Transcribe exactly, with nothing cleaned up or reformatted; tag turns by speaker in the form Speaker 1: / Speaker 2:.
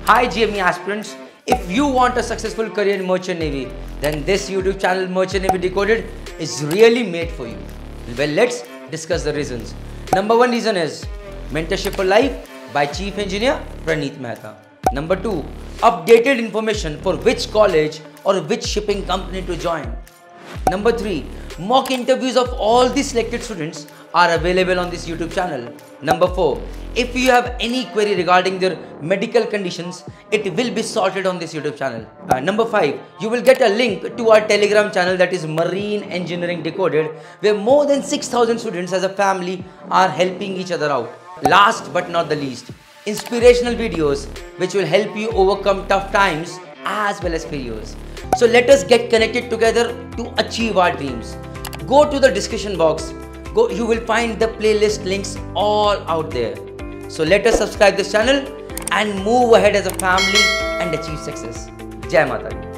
Speaker 1: Hi G M E aspirants, if you want a successful career in Merchant Navy, then this YouTube channel Merchant Navy Decoded is really made for you. Well, let's discuss the reasons. Number one reason is Mentorship for Life by Chief Engineer Praneeth Mehta. Number two, updated information for which college or which shipping company to join. Number three, mock interviews of all the selected students are available on this YouTube channel. Number four, if you have any query regarding their medical conditions, it will be sorted on this YouTube channel. Uh, number five, you will get a link to our Telegram channel, that is Marine Engineering Decoded, where more than six thousand students as a family are helping each other out. Last but not the least, inspirational videos which will help you overcome tough times as well as failures. So let us get connected together to achieve our dreams. Go to the description box. Go, you will find the playlist links all out there. So let us subscribe this channel and move ahead as a family and achieve success. Jai Mata Di.